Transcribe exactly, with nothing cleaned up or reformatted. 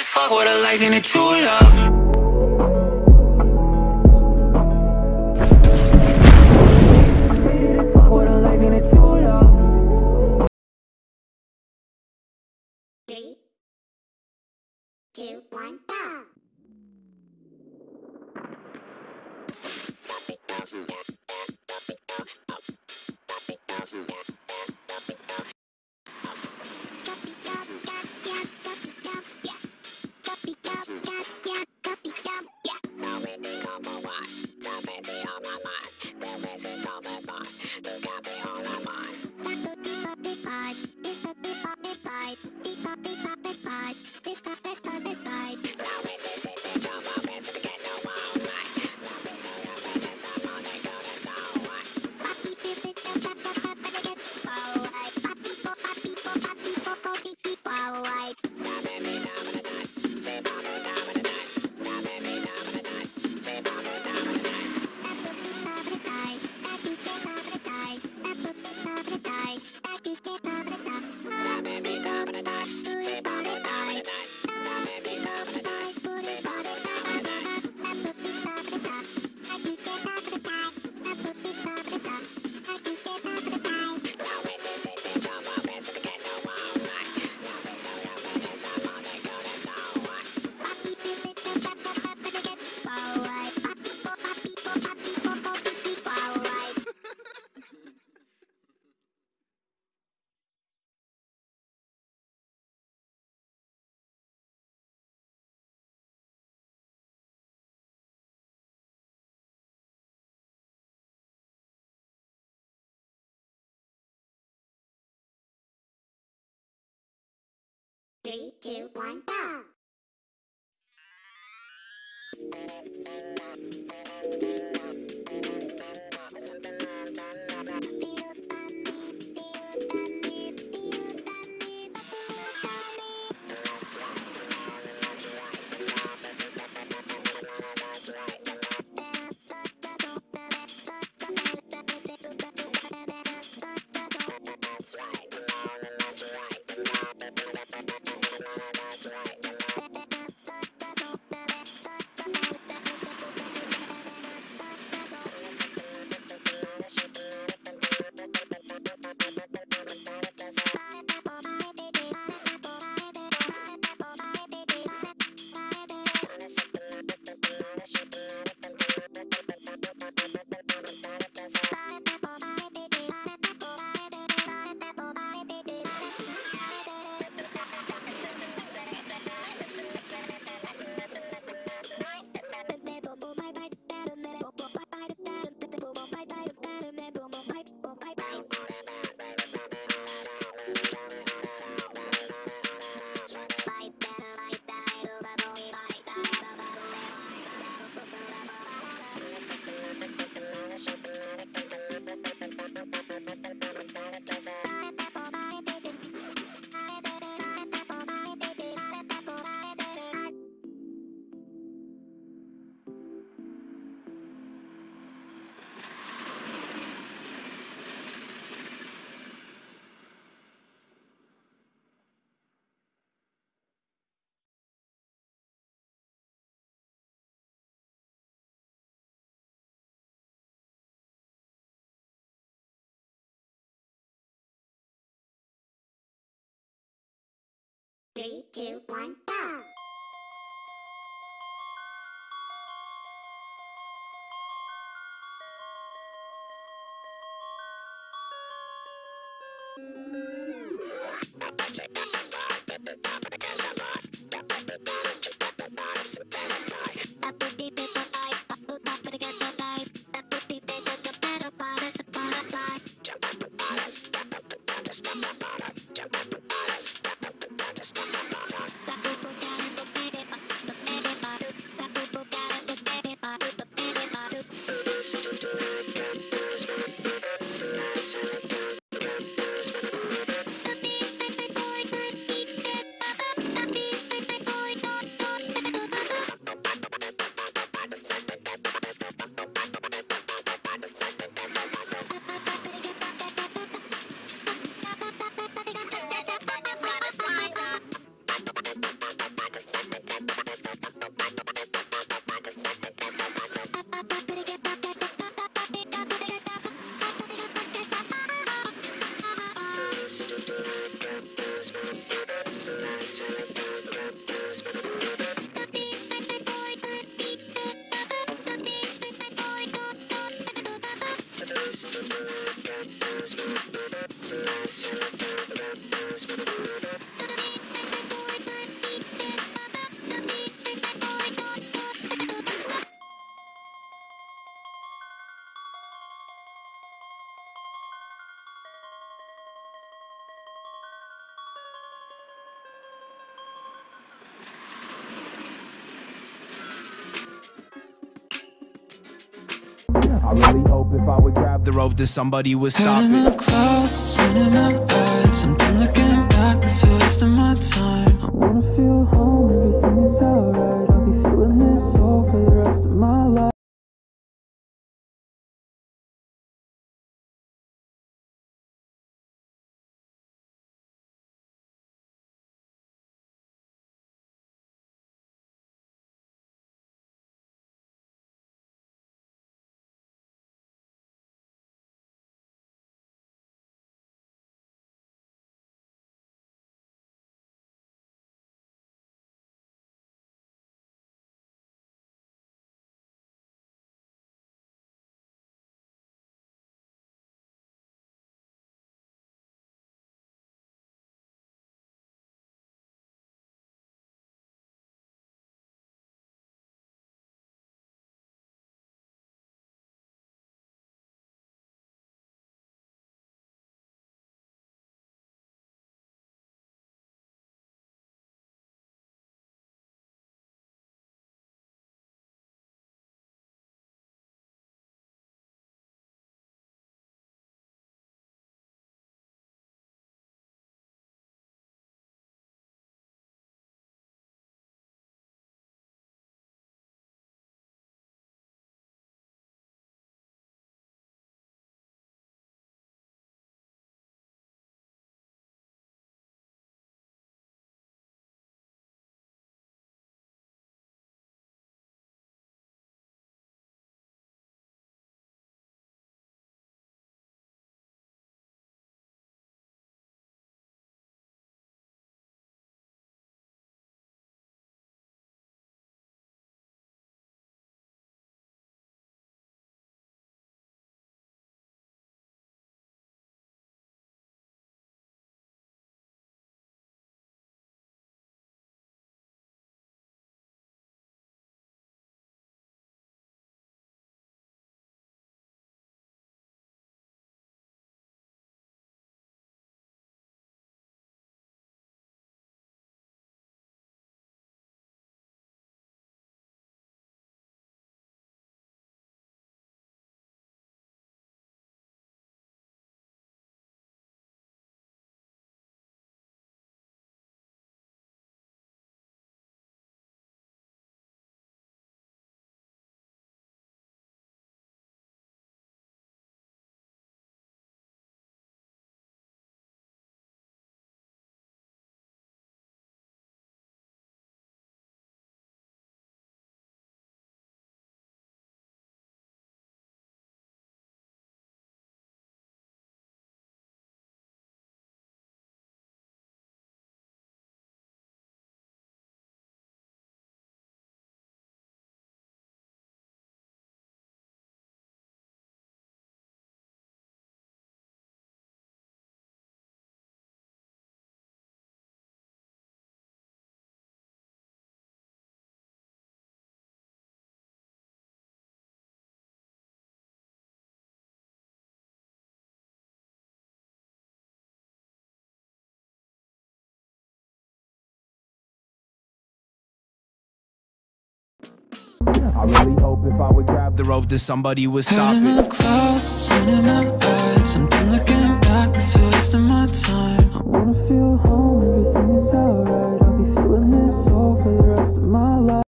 as fuck with a life and a true love. Three, two, one, go! Three, two, one, go! Three, two, one, go! Jump up the bottom, jump up the bottom, jump up the bottom, jump up the bottom. I really hope if I would grab the rope that somebody would stop Head in it. the clouds, sun in my eyes. I'm done looking back, it's a waste of my time. I wanna feel home, everything is alright. I'll be feeling this all for the rest of my life. I really hope if I would grab the rope that somebody would stop Head in the it. clouds, sun in my eyes. I'm done looking back, it's a waste of my time. I wanna feel